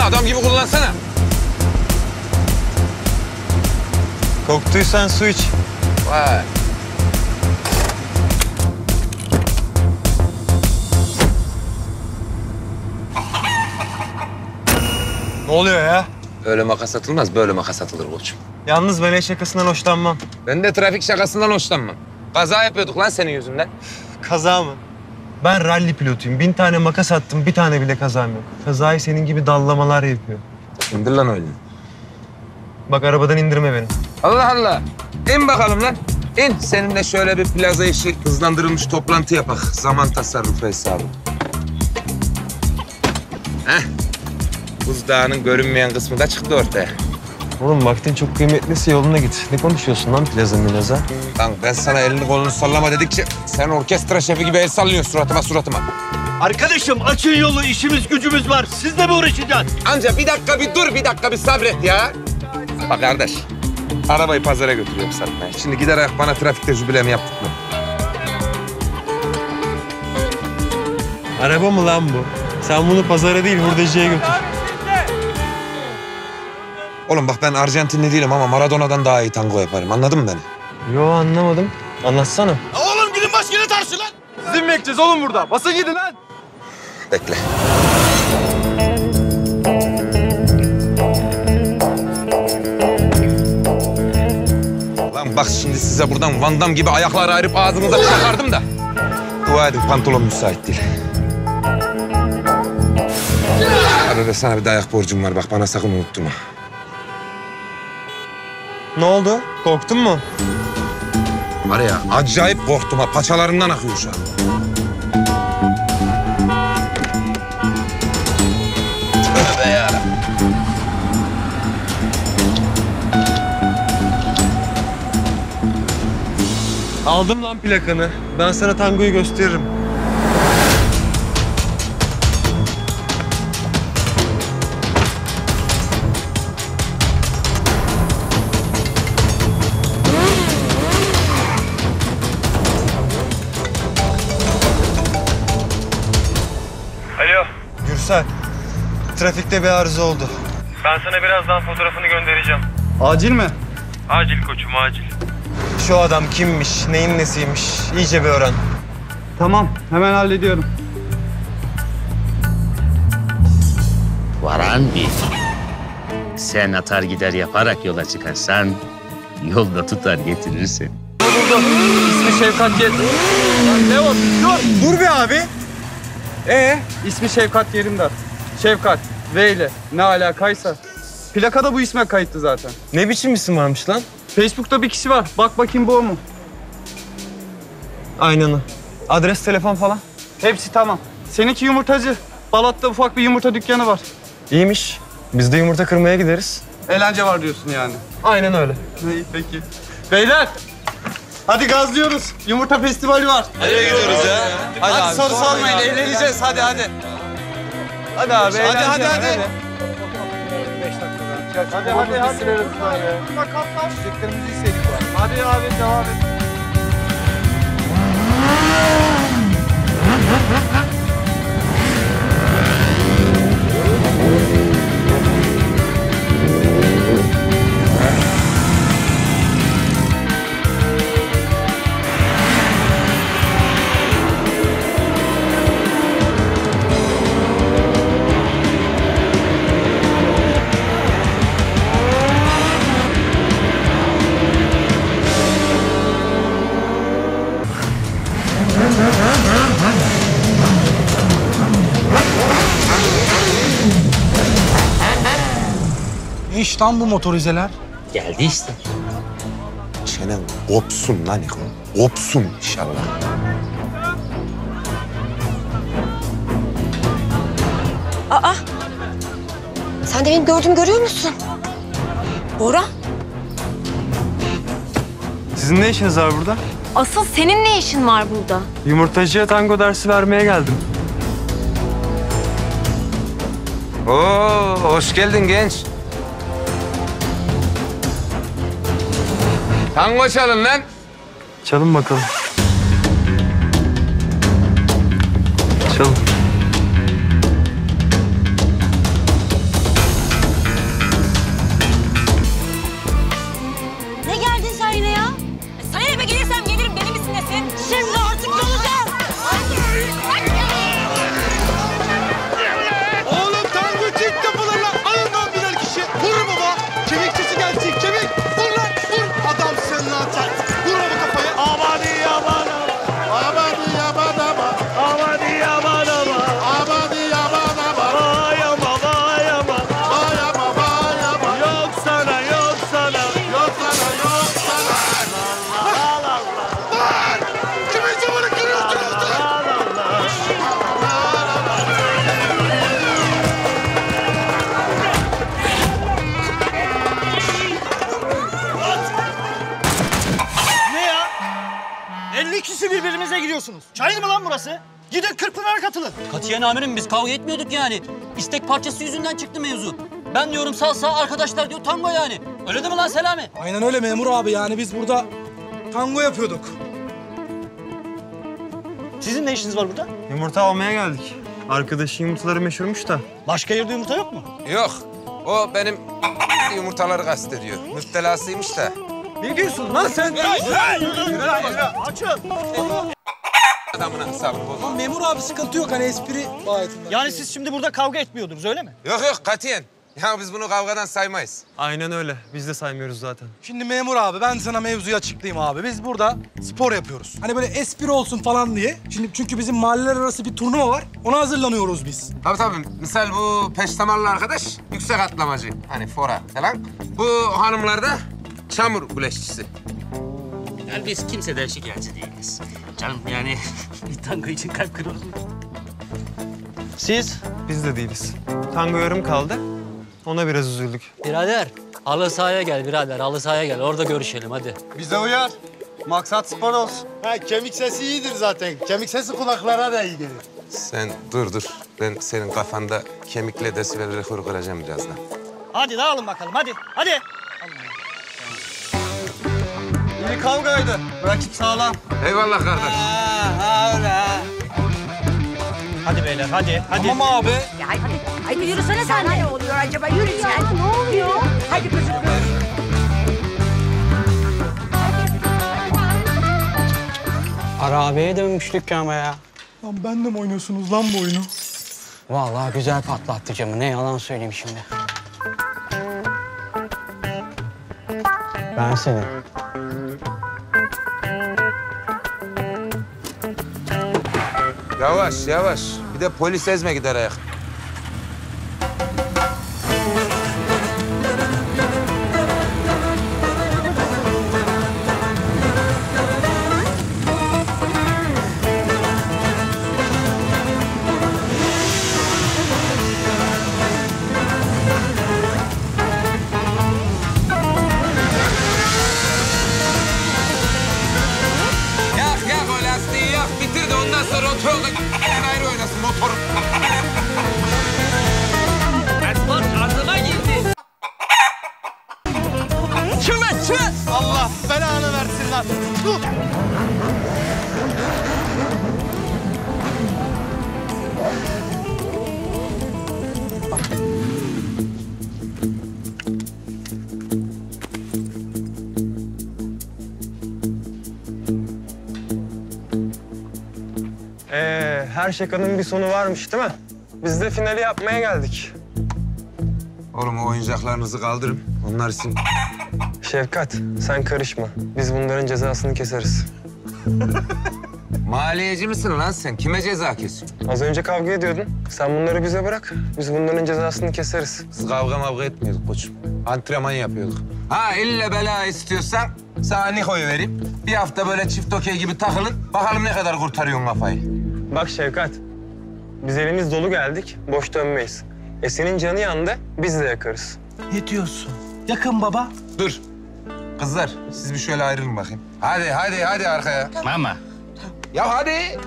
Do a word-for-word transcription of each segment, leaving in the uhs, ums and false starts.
adam gibi kullansana. Koktuysan su iç. Vay. Ne oluyor ya? Öyle makas atılmaz, böyle makas atılır koçum. Yalnız ben el şakasından hoşlanmam. Ben de trafik şakasından hoşlanmam. Kaza yapıyorduk lan senin yüzünden. Kaza mı? Ben ralli pilotuyum. Bin tane makas attım, bir tane bile kazam yok. Kazayı senin gibi dallamalar yapıyor. İndir lan öyle. Bak arabadan indirme beni. Allah Allah. İn bakalım lan. İn. Seninle şöyle bir plaza işi hızlandırılmış toplantı yapak. Zaman tasarrufu hesabı. Heh. Buzdağının görünmeyen kısmı da çıktı ortaya. Oğlum vaktin çok kıymetlisi yoluna git. Ne konuşuyorsun lan plaza milaza? Lan ben sana elini kolunu sallama dedikçe sen orkestra şefi gibi el sallıyorsun suratıma suratıma. Arkadaşım açın yolu, işimiz gücümüz var. Siz de mi uğraşacaksın? Amca bir dakika bir dur, bir dakika bir sabret ya. Bak kardeş, arabayı pazara götürüyorum satmaya. Şimdi gider ayak bana trafik tecrübelemi yaptık mı? Araba mı lan bu? Sen bunu pazara değil hurdacıya götür. Oğlum bak ben Arjantinli değilim ama Maradona'dan daha iyi tango yaparım. Anladın mı beni? Yo anlamadım. Anlatsana. Oğlum gidin başkana tartışın lan. Sizi mi bekleyeceğiz oğlum burada? Basa gidin lan. Bekle. Lan bak şimdi size buradan Van Damme gibi ayakları ayırıp ağzınıza çakardım da. Dua edin pantolon müsait değil. Arada sana bir dayak borcum var bak bana sakın unutturma. Ne oldu? Korktun mu? Var ya acayip korktum ha paçalarından akıyor şu an. Tövbe yarabbim. Aldım lan plakanı. Ben sana tangoyu gösteririm. Alo. Gürsel, trafikte bir arıza oldu. Ben sana birazdan fotoğrafını göndereceğim. Acil mi? Acil koçum, acil. Şu adam kimmiş, neyin nesiymiş iyice bir öğren. Tamam, hemen hallediyorum. Varan bir. Sen atar gider yaparak yola çıkarsan yolda tutar getirirsin. Buldum. İsmi Şevkat Yer... Lan ne o? Dur! Dur be abi. Ee? İsmi Şevkat Yerimdar. Şevkat, V ile ne alakaysa. Plakada bu isme kayıtlı zaten. Ne biçim isim varmış lan? Facebook'ta bir kişi var. Bak bakayım bu o mu? Aynen o. Adres, telefon falan. Hepsi tamam. Seninki yumurtacı. Balat'ta ufak bir yumurta dükkanı var. İyiymiş. Biz de yumurta kırmaya gideriz. Eğlence var diyorsun yani. Aynen öyle. İyi peki. Beyler! Hadi gazlıyoruz. Yumurta festivali var. Nereye gidiyoruz ya? Hadi, hadi soru sormayın, eğleneceğiz. Hadi hadi. Hadi abi. Hadi hadi hadi. hadi. Hadi hadi hadi. Çiçeklerimizi istedik. Hadi abi devam et. Ne iş lan bu motorizeler? Geldi işte. Çenen kopsun lan İko. Kopsun inşallah. Aa! Sen de benim gördüğümü görüyor musun? Bora, Sizin ne işiniz var burada? asıl senin ne işin var burada? Yumurtacıya tango dersi vermeye geldim. Oo, hoş geldin genç. Tango çalın lan. Çalın bakalım. Çalın. gelirsem gelirim. Deli misin nesin? Şimdi artık olacağım. Oğlum tango çek kapılarına. Alın lan birer kişi. Vur baba. Kemik sesi gelsin. Kemik. Vur lan. Vur. Adamsın lan sen. Vur baba kafaya. Amadi yaman ama. Amadi yaman ama. Amadi yaman ama. Amadi yaman ama. Vay ama vay ama. Vay ama vay ama. Yok sana yok sana. Yok sana yok sana. Allah Allah. Lan. Kimin zamanı kırıyorsunuz lan? Ne ya? elli kişi birbirimize giriyorsunuz. Çayır mı lan burası? Gidin Kırkpınar'a katılın. Katiyen amirim biz kavga etmiyorduk yani. İstek parçası yüzünden çıktı mevzu. Ben diyorum salsa, arkadaşlar diyor tango yani. Öyle değil mi lan Selami? Aynen öyle memur abi yani biz burada tango yapıyorduk. Sizin ne işiniz var burada? Yumurta almaya geldik. Arkadaşın yumurtaları meşhurmuş da. Başka yerde yumurta yok mu? Yok. O benim yumurtaları kastediyor. Müptelasıymış da. Ne diyorsun lan sen? Açın. Adamına hesabını bozma. Memur abi sıkıntı yok hani espri bayetinde. Yani siz şimdi burada kavga etmiyordunuz öyle mi? Yok yok katiyen. Ya biz bunu kavgadan saymayız. Aynen öyle. Biz de saymıyoruz zaten. Şimdi memur abi ben sana mevzuyu açıklayayım abi. Biz burada spor yapıyoruz. Hani böyle espri olsun falan diye. Şimdi çünkü bizim mahalleler arası bir turnuva var. Ona hazırlanıyoruz biz. Tabii tabii. Misal bu peştemallı arkadaş yüksek atlamacı. Hani fora falan. Bu hanımlar da çamur güleşçisi. Yani biz kimseden şikayetçi değiliz. Canım yani bir tango için kalp kırılır mı? Siz? Biz de değiliz. Tango yarım kaldı. Ona biraz üzüldük. Birader, halı sahaya gel birader, halı sahaya gel. Orada görüşelim hadi. Bize uyar. Maksat spor olsun. Ha kemik sesi iyidir zaten. Kemik sesi kulaklara da iyi gelir. Sen dur dur. Ben senin kafanda kemikle desibel rekoru kıracağım birazdan. Hadi dağılın bakalım hadi. Hadi. İyi kavgaydı. Rakip sağlam. Eyvallah kardeş. Hadi beyler hadi. Hadi. Tamam abi. Ya hadi, hadi, hadi yürüsene sen. Ne oluyor acaba? Yürü sen. Ne oluyor? Hadi kızım. Ara abiye dönmüştük ama ya. Lan ben de mi oynuyorsunuz lan bu oyunu? Vallahi güzel patlattı camı. Ne yalan söyleyeyim şimdi. Ben senin. Yavaş yavaş. Bir de polis ezme gider ayak. Yak yak o lastiği yak. Bitir de ondan sonra otoyolda ayrı oynasın motor. Esman ağzıma girdi. Allah belanı versin lan. Dur. Ee, her şakanın bir sonu varmış değil mi? Biz de finali yapmaya geldik. Oğlum o oyuncaklarınızı kaldırın. Onlar için. Şefkat, sen karışma. Biz bunların cezasını keseriz. Maliyeci misin lan sen? Kime ceza kesiyorsun? Az önce kavga ediyordun. Sen bunları bize bırak. Biz bunların cezasını keseriz. Biz kavga mavga etmiyorduk koçum. Antrenman yapıyorduk. Ha ille bela istiyorsan sana Niko'yu vereyim. Bir hafta böyle çift okey gibi takılın. Bakalım ne kadar kurtarıyorsun kafayı. Bak Şefkat, biz elimiz dolu geldik, boş dönmeyiz. E senin canı yandı, biz de yakarız. Ne diyorsun? Yakın baba. Dur. Kızlar siz bir şöyle ayrılın bakayım. Hadi hadi hadi arkaya. Mama. Ya hadi.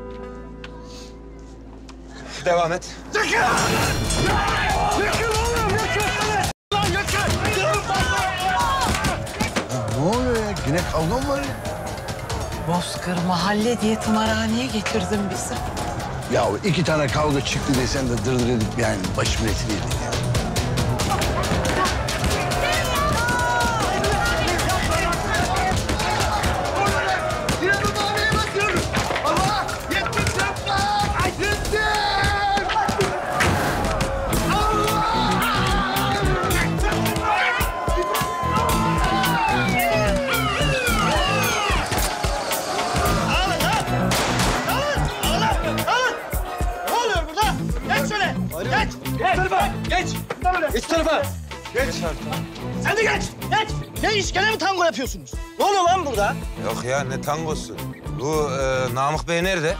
Devam et. Ne oluyor ya? Yine kavga mı var ya? Bozkır mahalle diye tımarhaneye getirdin bizi. Ya iki tane kavga çıktı diye sen de dırdır edip yani başımın etini yedin ya. tarafa. Geç. Sen de geç. Geç. Ne iş? Gene mi tango yapıyorsunuz? Ne oluyor lan burada? Yok ya ne tangosu. Bu e, Namık Bey nerede?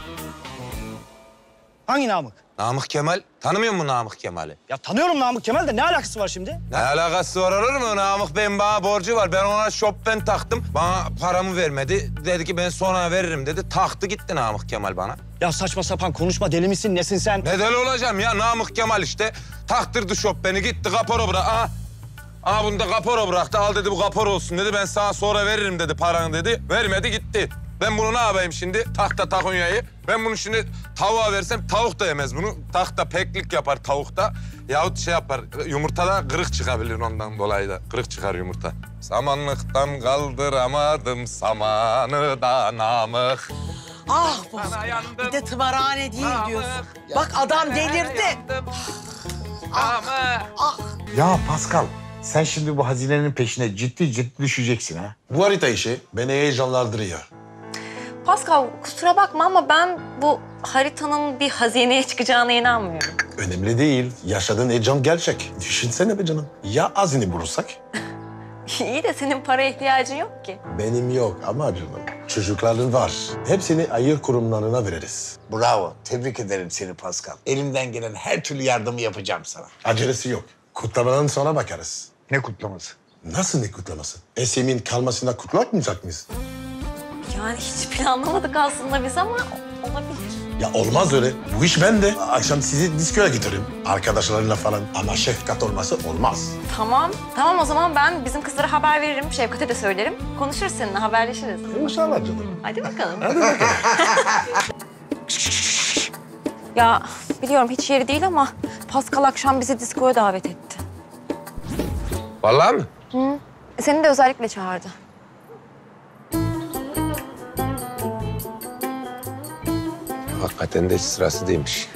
Hangi Namık? Namık Kemal. Tanımıyor musun Namık Kemal'i? Ya tanıyorum Namık Kemal de ne alakası var şimdi? Ne alakası var olur mu? Namık Bey'in bana borcu var. Ben ona Chopin taktım. Bana paramı vermedi. Dedi ki ben sonra veririm dedi. Taktı gitti Namık Kemal bana. Ya saçma sapan konuşma. Deli misin? Nesin sen? Ne deli olacağım ya? Namık Kemal işte. Taktırdı Chopin'i gitti kapora bırak. Aha. Aha bunu da kapora bıraktı. Al dedi bu kapor olsun dedi. Ben sana sonra veririm dedi paranı dedi. Vermedi gitti. Ben bunu ne yapayım şimdi? Tahta takunyayı. Ben bunu şimdi tavuğa versem tavuk da yemez bunu. Tahta peklik yapar tavukta. Yahut şey yapar, yumurtada kırık çıkabilir ondan dolayı da. Kırık çıkar yumurta. Samanlıktan kaldıramadım samanı da Namık. Ah Bozkır. Bir de tımarhane değil diyorsun. Bak adam delirdi. Ah, ah. Ya Pascal, sen şimdi bu hazinenin peşine ciddi ciddi düşeceksin ha. Bu harita işi beni heyecanlandırıyor. Pascal kusura bakma ama ben bu haritanın bir hazineye çıkacağına inanmıyorum. Önemli değil. Yaşadığın heyecan gerçek. Düşünsene be canım. Ya hazine bulursak? İyi de senin para ihtiyacın yok ki. Benim yok ama canım. Çocukların var. Hepsini hayır kurumlarına veririz. Bravo. Tebrik ederim seni Pascal. Elimden gelen her türlü yardımı yapacağım sana. Acelesi yok. Kutlamadan sonra bakarız. Ne kutlaması? Nasıl ne kutlaması? Esem'in kalmasına kutlamayacak mıyız? Yani hiç planlamadık aslında biz ama olabilir. Ya olmaz öyle. Bu iş bende. Akşam sizi diskoya getiririm. Arkadaşlarıyla falan. Ama Şefkat olması olmaz. Tamam. Tamam o zaman ben bizim kızlara haber veririm. Şevkat'e de söylerim. Konuşuruz seninle, haberleşiriz. İnşallah canım. Hadi bakalım. Hadi bakalım. Ya biliyorum hiç yeri değil ama Pascal akşam bizi diskoya davet etti. Vallahi mi? Hı. Seni de özellikle çağırdı. Hakikaten de hiç sırası değilmiş.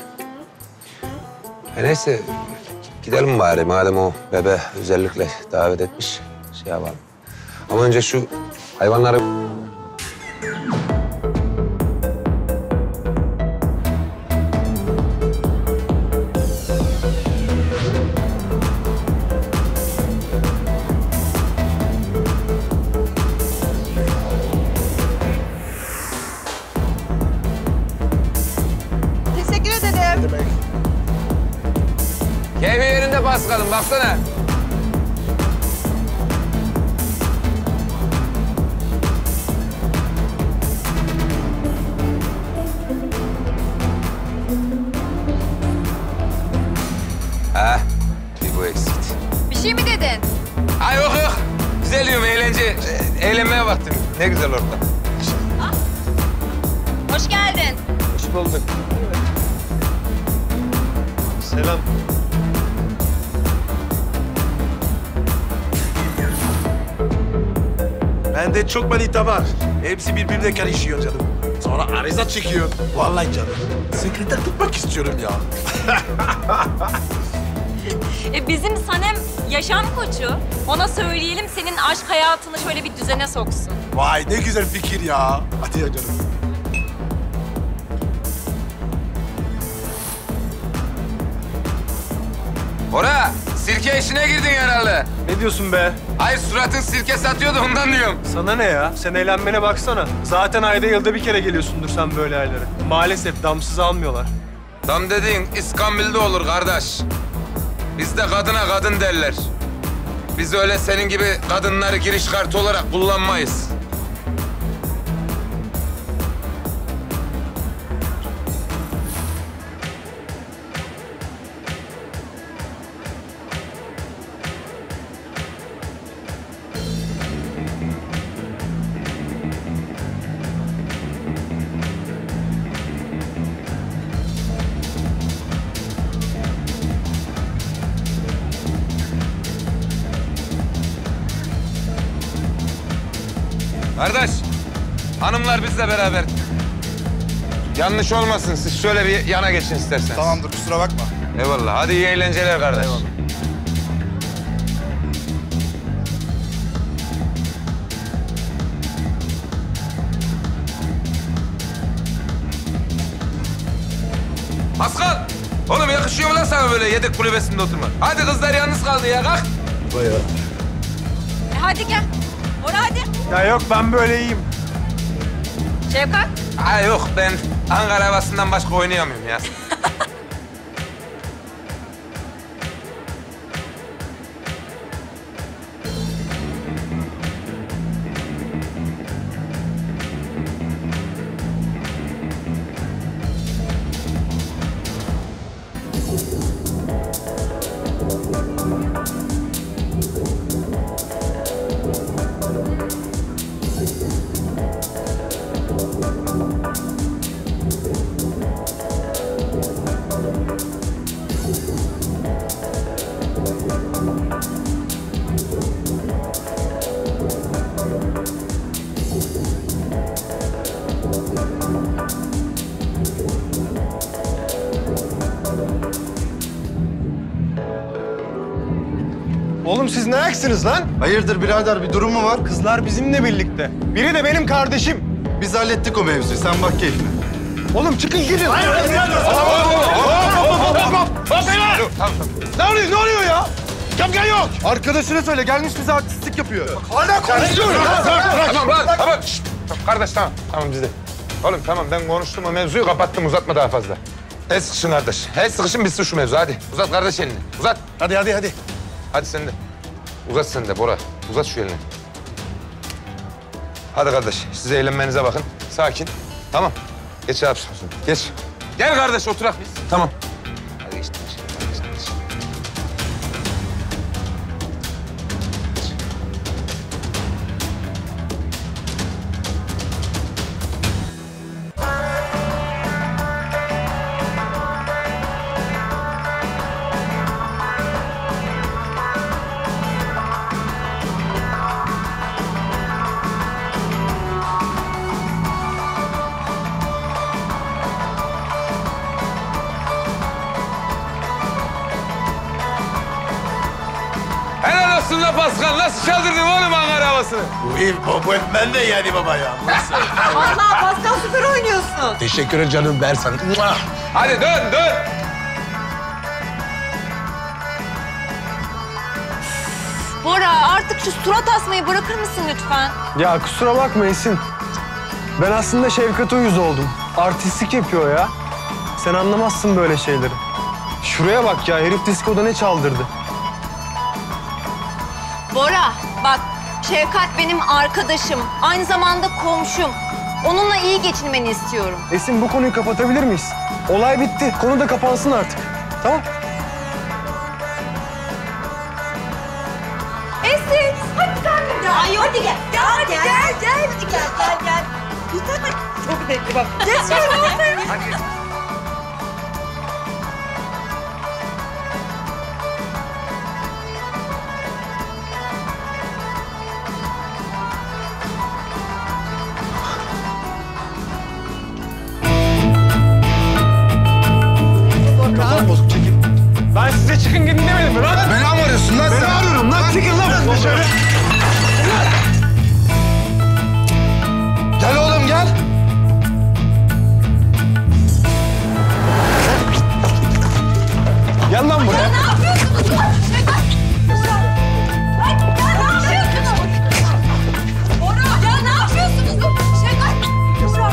E neyse gidelim bari madem o bebe özellikle davet etmiş şey yapalım. Ama önce şu hayvanları... Teşekkür ederim. Keyfi yerinde Paskal'ım baksana. Ha, bir bu eksikti. Bir şey mi dedin? Ay yok yok. Güzel diyorum eğlence. Eğlenmeye baktım. Ne güzel orada. Hoş geldin. Hoş bulduk. Selam. Bende çok manita var. Hepsi birbirine karışıyor canım. Sonra arıza çıkıyor. Vallahi canım. Sekreter tutmak istiyorum ya. E, bizim Sanem yaşam koçu. Ona söyleyelim senin aşk hayatını şöyle bir düzene soksun. Vay ne güzel fikir ya. Hadi ya canım. Bora, sirke işine girdin herhalde. Ne diyorsun be? Ay suratın sirke satıyordu ondan diyorum. Sana ne ya? Sen eğlenmene baksana. Zaten ayda yılda bir kere geliyorsundur sen böyle aylara. Maalesef damsız almıyorlar. Dam dediğin İskambil'de olur kardeş. Bizde kadına kadın derler. Biz öyle senin gibi kadınları giriş kartı olarak kullanmayız. Kardeş, hanımlar bizle beraber. Yanlış olmasın, siz şöyle bir yana geçin isterseniz. Tamamdır kusura bakma. Eyvallah, hadi iyi eğlenceler kardeş. Eyvallah. Pascal, oğlum yakışıyor mu lan sana? ama böyle yedek kulübesinde oturma. Hadi kızlar yalnız kaldı ya, kalk. Bayağı. E hadi gel. Bora hadi. Ya yok ben böyle iyiyim. Şevkat. Ha yok, ben Ankara havasından başka oynayamıyorum ya. Oğlum siz ne ayaksınız lan? Hayırdır birader, bir durum mu var? Kızlar bizimle birlikte. Biri de benim kardeşim. Biz hallettik o mevzuyu, sen bak keyfine. Oğlum çıkın gidin. Tamam, Ne oluyor, ne oluyor ya? Kapkan yok. Arkadaşına söyle, gelmiş bize artistlik yapıyor. Hala konuşuyorum. tamam lan, tamam. Şşt, tamam. Kardeş tamam, tamam bizde. Oğlum tamam, ben konuştum, o mevzuyu kapattım, uzatma daha fazla. El sıkışın kardeş, el sıkışın bitsin şu mevzu, hadi. Uzat kardeş elini, uzat. Hadi, hadi, hadi. Hadi sen de. Uzat sen de Bora, uzat şu elini. Hadi kardeş, siz eğlenmenize bakın, sakin. Tamam, geç abi, geç. Gel kardeş, oturak biz. Tamam. Hadi geç, geç, geç, geç. Helal olsun la Pascal, nasıl çaldırdın oğlum Ankara havasını? Bu ev bu ben de yani baba ya. Vallahi Pascal süper oynuyorsun. Teşekkür ederim canım, ver sana. Hadi dön, dön. Bora artık şu surat asmayı bırakır mısın lütfen? Ya kusura bakma Esin. Ben aslında Şevkat'e uyuz oldum. Artistlik yapıyor ya. Sen anlamazsın böyle şeyleri. Şuraya bak ya, herif diskoda ne çaldırdı. Bora bak, Şevkat benim arkadaşım. Aynı zamanda komşum. Onunla iyi geçinmeni istiyorum. Esin, bu konuyu kapatabilir miyiz? Olay bitti. Konu da kapansın artık. Tamam? Esin hadi sen de gel. Ay hadi gel. Gel hadi gel. Gel gel. Hadi gel gel gel. Çok belli bak. Geç şöyle. Kafam bozuk, çekil. Ben size çıkın gidin demedim mi lan? Beni mi arıyorsun lan sen? Beni arıyorum lan. Çıkın lan. Dışarı. Gel oğlum, gel. Gel lan buraya. Ne yapıyorsunuz? Şevkat. Ay, ya ne yapıyorsunuz? Bora ya ne yapıyorsunuz? Şevkat. Bora.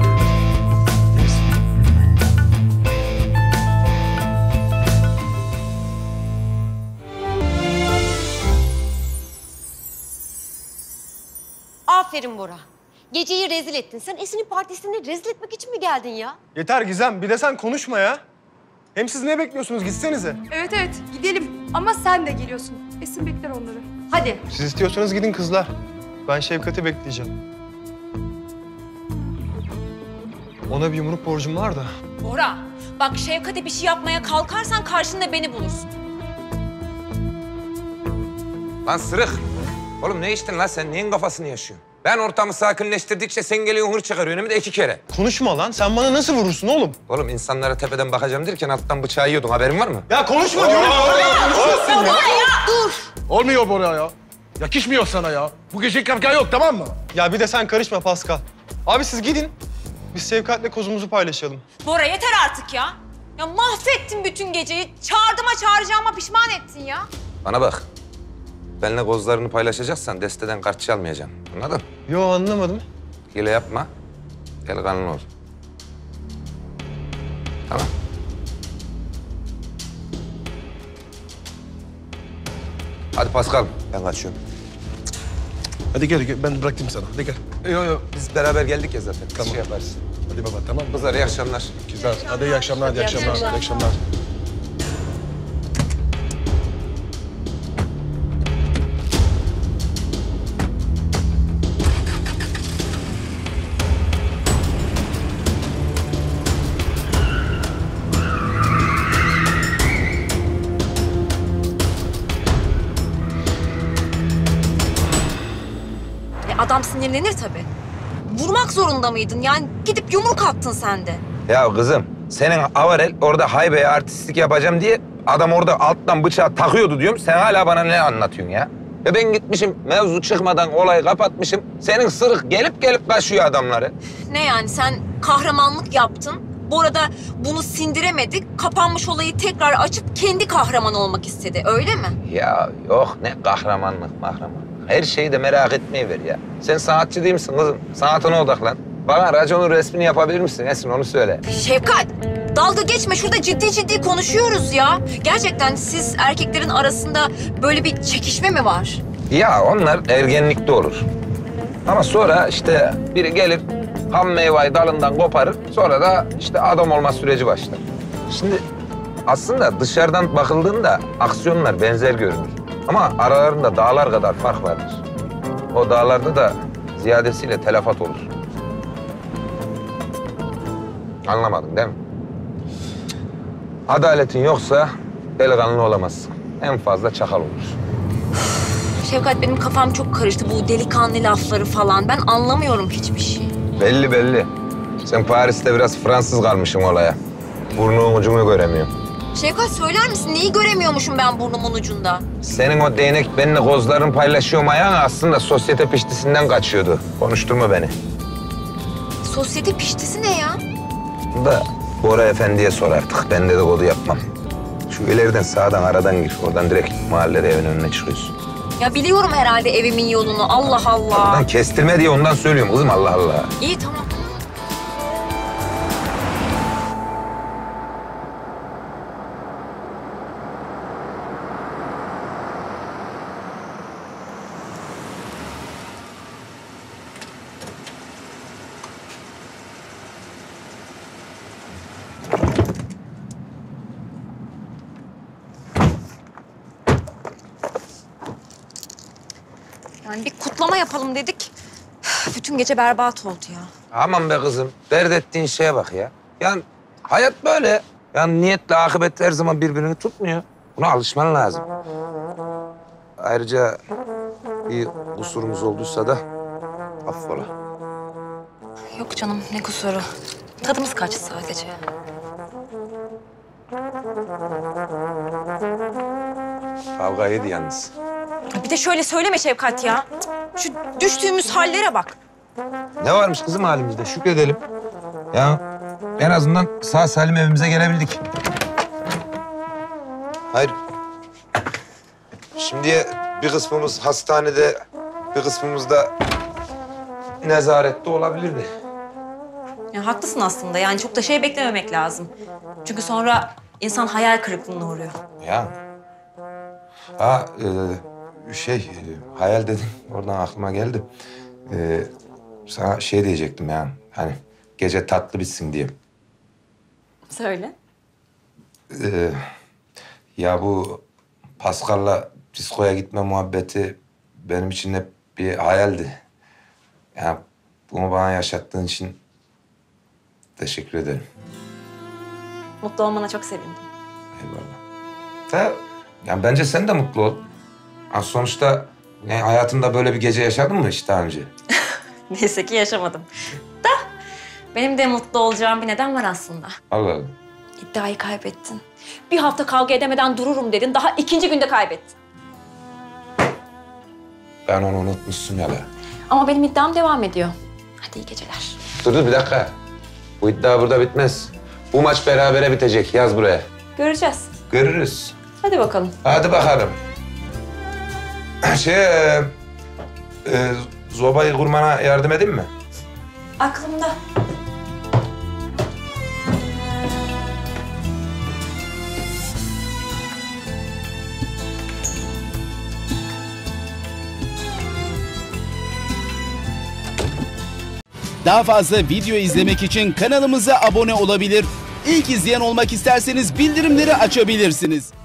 Aferin Bora. Geceyi rezil ettin. Sen Esin'in partisini rezil etmek için mi geldin ya? Yeter Gizem, bir de sen konuşma ya. Hem siz ne bekliyorsunuz? Gitsenize. Evet evet gidelim ama sen de geliyorsun. Esin bekler onları. Hadi. Siz istiyorsanız gidin kızlar. Ben Şevkat'i bekleyeceğim. Ona bir yumruk borcum var da. Bora bak, Şevkat'e bir şey yapmaya kalkarsan karşında beni bulursun. Lan sırık. Oğlum ne içtin lan sen? Neyin kafasını yaşıyorsun? Ben ortamı sakinleştirdikçe sen geliyorsun hır çıkarıyorsun hem de iki kere. Konuşma lan. Sen bana nasıl vurursun oğlum? Oğlum insanlara tepeden bakacağım derken alttan bıçağı yiyordun. Haberin var mı? Ya konuşma diyorum. Bora ya dur. Olmuyor Bora ya. Yakışmıyor sana ya. Bu gece kapkan yok, tamam mı? Ya bir de sen karışma Pascal. Abi siz gidin. Biz Şevkat'le kozumuzu paylaşalım. Bora yeter artık ya. Ya mahvettin bütün geceyi. Çağırdığıma çağıracağıma pişman ettin ya. Bana bak. Benimle kozlarını paylaşacaksan desteden kart çalmayacağım. Anladın? Yo anlamadım. Hile yapma. Delikanlı ol. Tamam. Hadi Pascal, ben kaçıyorum. Hadi gel, gel ben bıraktım sana. Hadi gel. Yok yok, biz beraber geldik ya zaten. Tamam. Şey yaparız. Hadi baba tamam mı? Kızlar iyi akşamlar. Güzel. Hadi iyi akşamlar, iyi akşamlar, iyi akşamlar. E adam sinirlenir tabii. Vurmak zorunda mıydın? Yani gidip yumruk attın sen de. Ya kızım, senin avarel orada haybeye artistlik yapacağım diye adam orada alttan bıçağı takıyordu diyorum. Sen hala bana ne anlatıyorsun ya? Ya ben gitmişim, mevzu çıkmadan olayı kapatmışım. Senin sırık gelip gelip kaçıyor adamları. Ne yani sen kahramanlık yaptın. Bu arada bunu sindiremedik. Kapanmış olayı tekrar açıp kendi kahraman olmak istedi. Öyle mi? Ya yok ne kahramanlık mahramanlık. Her şeyi de merak etmeyi ver ya. Sen sanatçı değil misin kızım? Sanatına odaklan. Bana raconun resmini yapabilir misin Esin, onu söyle. Şefkat, dalga geçme. Şurada ciddi ciddi konuşuyoruz ya. Gerçekten siz erkeklerin arasında böyle bir çekişme mi var? Ya onlar ergenlikte olur. Ama sonra işte biri gelir, ham meyveyi dalından koparır. Sonra da işte adam olma süreci başlar. Şimdi aslında dışarıdan bakıldığında aksiyonlar benzer görünür. Ama aralarında dağlar kadar fark vardır. O dağlarda da ziyadesiyle telafat olur. Anlamadın değil mi? Adaletin yoksa delikanlı olamazsın. En fazla çakal olur. Şefkat benim kafam çok karıştı bu delikanlı lafları falan. Ben anlamıyorum hiçbir şey. Belli belli. Sen Paris'te biraz Fransız kalmışsın olaya. Burnunun ucunu göremiyorum. Şefkat söyler misin? Neyi göremiyormuşum ben burnumun ucunda? Senin o değnek benimle kozlarını paylaşıyorum ayağın aslında sosyete piştisinden kaçıyordu. Konuşturma beni. Sosyete piştisi ne ya? Bu da Bora Efendi'ye sor artık. Ben dedikodu yapmam. Şu ileriden sağdan aradan gir. Oradan direkt mahallede evin önüne çıkıyorsun. Ya biliyorum herhalde evimin yolunu. Allah Allah. Lan kestirme diye ondan söylüyorum kızım, Allah Allah. İyi tamam. Yani bir kutlama yapalım dedik. Bütün gece berbat oldu ya. Aman be kızım, dert ettiğin şeye bak ya. Yani hayat böyle. Yani niyetle akıbet her zaman birbirini tutmuyor. Buna alışman lazım. Ayrıca bir kusurumuz olduysa da affola. Yok canım ne kusuru. Tadımız kaçtı sadece. Kavga yedi yalnız. Bir de şöyle söyleme Şefkat ya. Şu düştüğümüz hallere bak. Ne varmış kızım halimizde? Şükredelim. Ya en azından sağ salim evimize gelebildik. Hayır. Şimdiye bir kısmımız hastanede, bir kısmımız da nezarette olabilirdi. Ya haklısın aslında. Yani çok da şey beklememek lazım. Çünkü sonra insan hayal kırıklığına uğruyor. Ya. Ha, e, şey, e, hayal dedim. Oradan aklıma geldi. E, sana şey diyecektim ya. Hani gece tatlı bitsin diye. Söyle. E, ya bu Pascal'la diskoya gitme muhabbeti benim için hep bir hayaldi. Ya bunu bana yaşattığın için teşekkür ederim. Mutlu olmana çok sevindim. Eyvallah. Da, yani bence sen de mutlu ol. Yani sonuçta yani hayatında böyle bir gece yaşadın mı hiç daha önce? Neyse ki yaşamadım. Da benim de mutlu olacağım bir neden var aslında. Allah Allah. İddiayı kaybettin. Bir hafta kavga edemeden dururum dedin. Daha ikinci günde kaybettin. Ben onu unutmuşsun ya be. Ama benim iddiam devam ediyor. Hadi iyi geceler. Dur dur bir dakika. Bu iddia burada bitmez. Bu maç berabere bitecek. Yaz buraya. Göreceğiz. Görürüz. Hadi bakalım. Hadi bakalım. Şey, e, e, zobayı kurmana yardım edeyim mi? Aklımda. Daha fazla video izlemek için kanalımıza abone olabilir. İlk izleyen olmak isterseniz bildirimleri açabilirsiniz.